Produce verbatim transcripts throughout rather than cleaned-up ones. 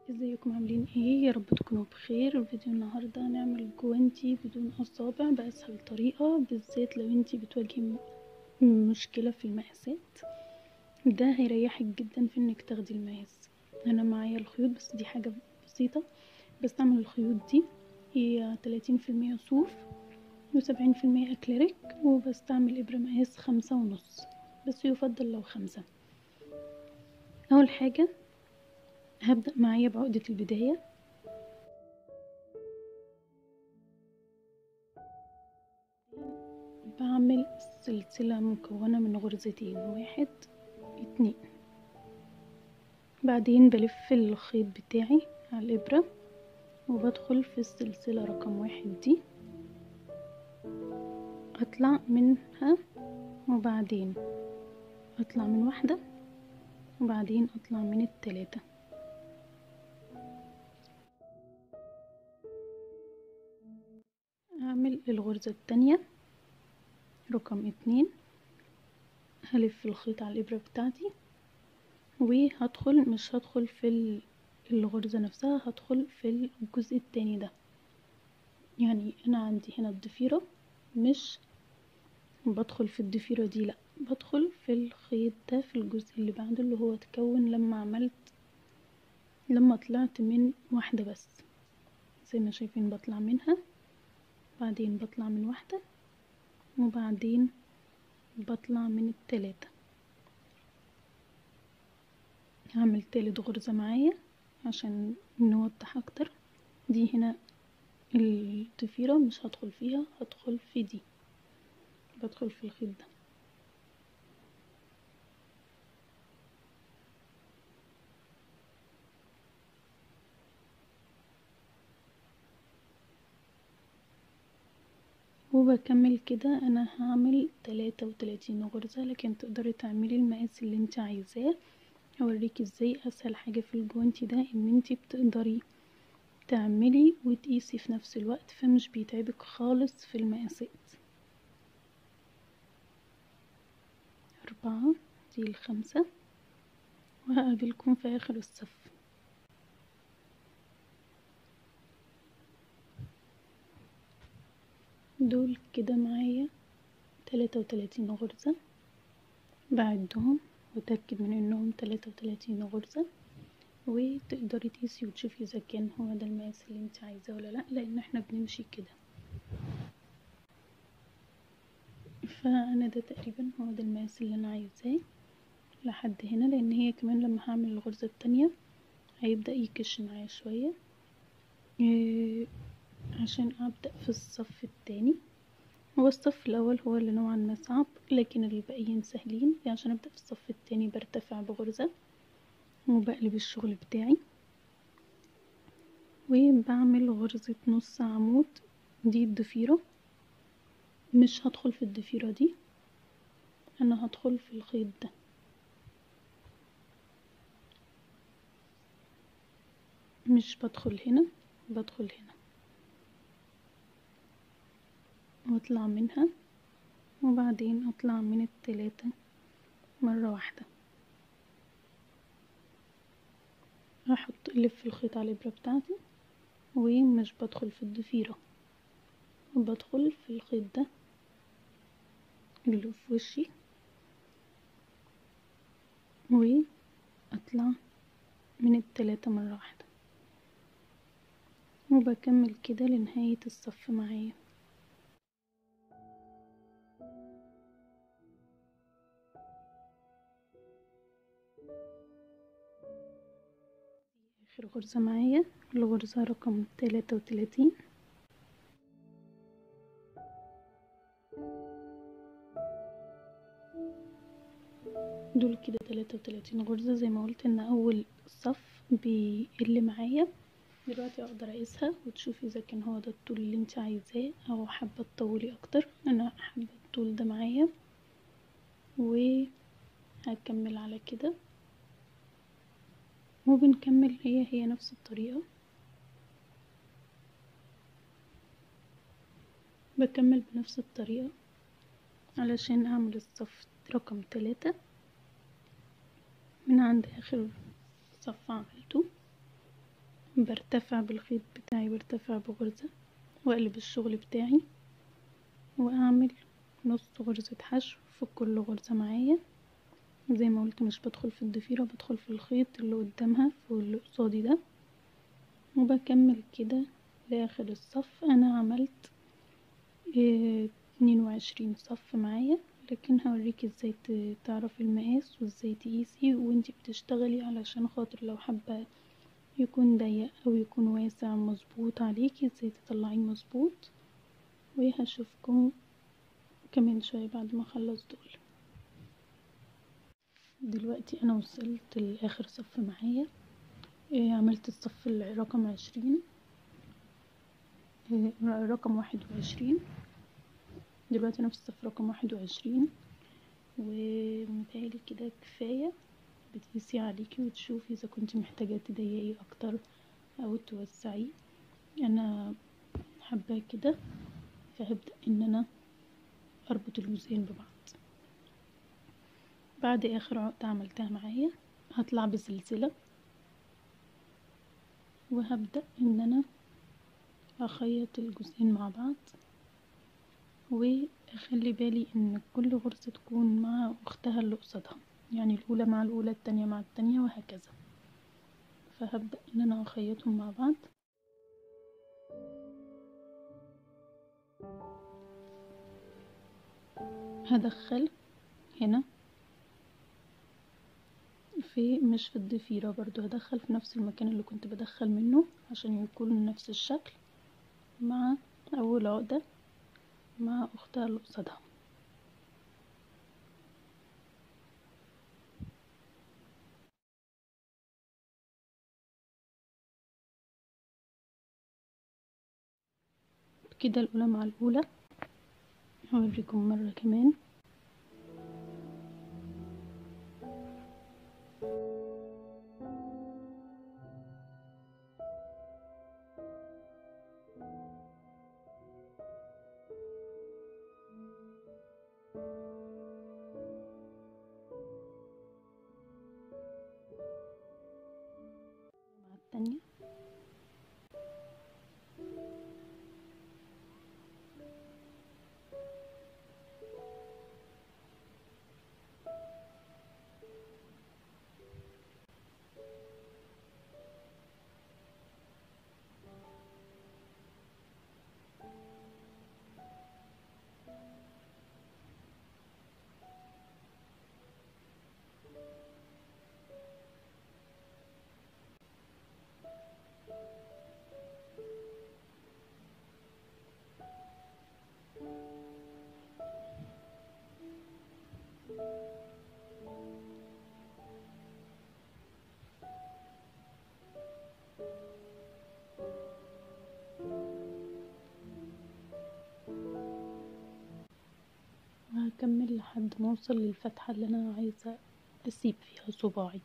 ازيكم عاملين ايه؟ يا رب تكونوا بخير. فيديو النهارده هنعمل جوانتي بدون اصابع باسهل طريقه، بالذات لو انتي بتواجهي مشكله في المقاسات. ده هيريحك جدا في انك تاخدي المقاس. انا معايا الخيوط، بس دي حاجه بسيطه. بستعمل الخيوط دي، هي تلاتين في المية صوف وسبعين في المية اكليريك، وبستعمل ابره مقاس خمسة ونص، بس يفضل لو خمسة. اول حاجه هبدأ معايا بعقدة البداية. بعمل سلسلة مكونة من غرزتين، واحد اتنين. بعدين بلف الخيط بتاعي على الإبرة وبدخل في السلسلة رقم واحد دي، اطلع منها وبعدين اطلع من واحدة وبعدين اطلع من التلاتة. اعمل الغرزة التانية رقم اتنين، هلف الخيط على الإبرة بتاعتي وهدخل، مش هدخل في الغرزة نفسها، هدخل في الجزء التاني ده. يعني انا عندي هنا الضفيرة، مش بدخل في الضفيرة دي، لا بدخل في الخيط ده في الجزء اللي بعده، اللي هو اتكون لما عملت لما طلعت من واحدة بس. زي ما شايفين بطلع منها، بعدين بطلع من واحدة وبعدين بطلع من التلاتة. هعمل تالت غرزة معايا عشان نوضح اكتر. دي هنا الضفيرة مش هدخل فيها، هدخل في دي، بدخل في الخيط ده. وبكمل كده. انا هعمل تلاتة وتلاتين غرزة، لكن تقدري تعملي المقاس اللي انت عايزاه. هوريكي ازاي اسهل حاجة في الجوانتي ده، ان انت بتقدري تعملي وتقيسي في نفس الوقت، فمش بيتعبك خالص في المقاسات. اربعة، دي الخمسة، وهقابلكم في اخر الصف. دول كده معايا تلاتة وتلاتين غرزة، بعدهم وتأكد من انهم تلاتة وتلاتين غرزة، وتقدري تقيسي وتشوفي اذا كان هو ده المقاس اللي انت عايزاه ولا لا، لان احنا بنمشي كده. فانا ده تقريبا هو ده المقاس اللي انا عايزاه لحد هنا، لان هي كمان لما هعمل الغرزة التانية هيبدأ يكش معايا شوية. إيه عشان ابدأ في الصف التاني. هو الصف الاول هو اللي نوعا ما صعب، لكن الباقيين سهلين. عشان ابدأ في الصف التاني برتفع بغرزة وبقلب الشغل بتاعي وبعمل غرزة نص عمود. دي الضفيرة، مش هدخل في الضفيرة دي، انا هدخل في الخيط ده. مش بدخل هنا، بدخل هنا واطلع منها وبعدين اطلع من التلاتة مرة واحدة. هحط الف الخيط على الابرة بتاعتي ومش بدخل في الضفيرة، بدخل في الخيط ده اللي في وشي واطلع من التلاتة مرة واحدة، وبكمل كده لنهاية الصف معايا. اخر غرزة معايا الغرزة رقم تلاتة وتلاتين. دول كده تلاتة وتلاتين غرزة. زي ما قلت ان اول صف بيقل معايا، دلوقتي اقدر اقيسها وتشوفي اذا كان هو ده الطول اللي انت عايزاه او حابة تطولي اكتر. انا حابة الطول ده معايا، وهكمل على كده وبنكمل هي هي نفس الطريقة. بكمل بنفس الطريقة علشان اعمل الصف رقم تلاتة من عند اخر صف عملته. برتفع بالخيط بتاعي، برتفع بغرزة واقلب الشغل بتاعي واعمل نص غرزة حشو في كل غرزة معايا. زي ما قلت مش بدخل في الضفيرة، بدخل في الخيط اللي قدامها واللي قصادي ده، وبكمل كده لاخر الصف. انا عملت اه اتنين وعشرين صف معايا، لكن هوريكي ازاي تعرفي المقاس وازاي تقيسي وانتي بتشتغلي، علشان خاطر لو حابة يكون ضيق او يكون واسع مظبوط عليكي ازاي تطلعيه مظبوط. وهشوفكم كمان شوية بعد ما اخلص دول. دلوقتي انا وصلت لاخر صف معايا، إيه عملت الصف رقم عشرين، إيه رقم واحد وعشرين. دلوقتي انا في الصف رقم واحد وعشرين، ومتهيألي كده كفاية. بتقيسي عليكي وتشوفي اذا كنتي محتاجة تضيقي اكتر او توسعيه. انا حابة كده، فهبدأ ان انا اربط الجزئين ببعض. بعد اخر عقدة عملتها معايا هطلع بسلسلة، وهبدأ ان انا اخيط الجزئين مع بعض، واخلي بالي ان كل غرزة تكون مع اختها اللي قصادها، يعني الاولى مع الاولى التانية مع التانية وهكذا. فهبدأ ان انا اخيطهم مع بعض. هدخل هنا في مش في الضفيرة، برضو هدخل في نفس المكان اللي كنت بدخل منه عشان يكون نفس الشكل، مع اول عقدة مع اختها اللي قصادها. كده الاولى مع الاولى. هوريكم مرة كمان. مع التانية وهكمل لحد ما اوصل للفتحة اللي انا عايزة اسيب فيها صباعي.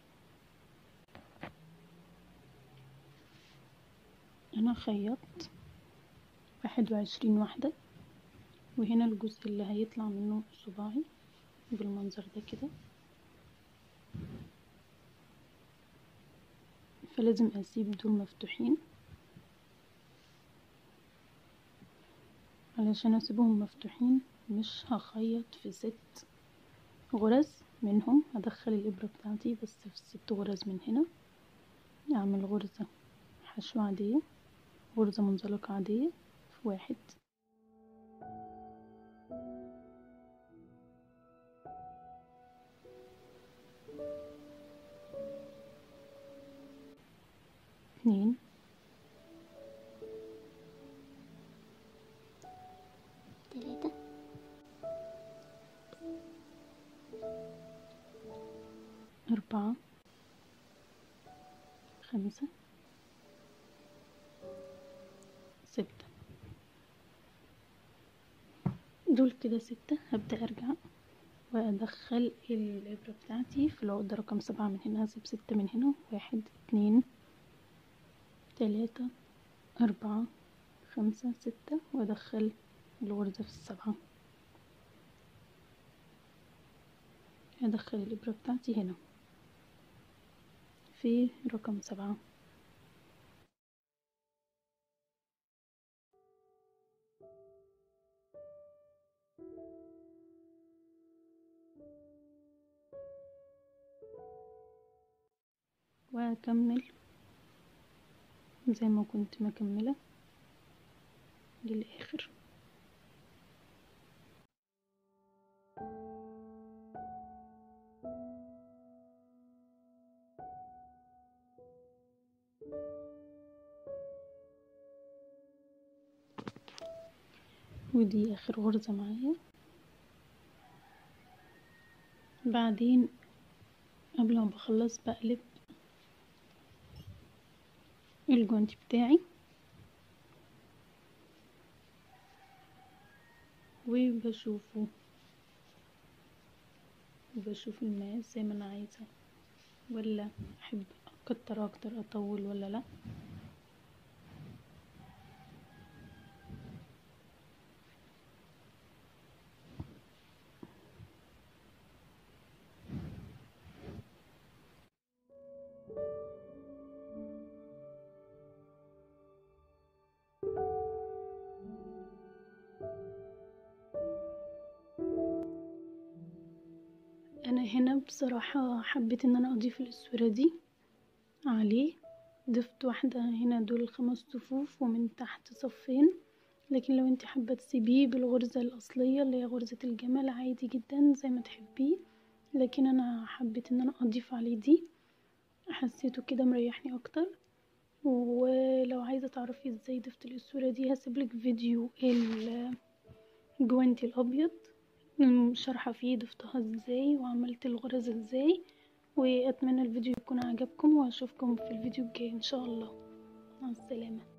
انا خيطت واحد وعشرين واحدة، وهنا الجزء اللي هيطلع منه صباعي بالمنظر ده كده، فلازم اسيب دول مفتوحين. علشان اسيبهم مفتوحين مش هخيط في ست غرز منهم، هدخل الابرة بتاعتي بس في ست غرز من هنا. اعمل غرزة حشو عادية، غرزة منزلقة عادية في واحد، اتنين، تلاتة، أربعة، خمسة، ستة. دول كده ستة. هبدأ أرجع وأدخل الإبرة بتاعتي في العقدة رقم سبعة من هنا، هسيب ستة من هنا، واحد، اتنين، تلاتة، أربعة، خمسة، ستة، وأدخل الغرزة في السبعة. هدخل الإبرة بتاعتي هنا في رقم سبعة، واكمل زي ما كنت مكملة للاخر. ودي اخر غرزة معايا. بعدين قبل ما بخلص بقلب الجوانتي بتاعي وبشوفه وبشوف المقاس زي ما انا عايزة، ولا احب اكتر اكتر اطول ولا لا. انا هنا بصراحة حبيت ان انا اضيف الاسورة دي عليه. ضفت واحدة هنا دول خمس صفوف ومن تحت صفين، لكن لو انت حابة تسيبيه بالغرزة الاصلية اللي هي غرزة الجمال عادي جدا زي ما تحبيه، لكن انا حبيت ان انا اضيف عليه دي، حسيته كده مريحني اكتر. ولو عايزة تعرفي ازاي ضفت الاسورة دي هسيبلك فيديو الجوانتي الابيض شرحة فيه ضفتها ازاي وعملت الغرز ازاي. واتمنى الفيديو يكون عجبكم، واشوفكم في الفيديو الجاي ان شاء الله. مع السلامة.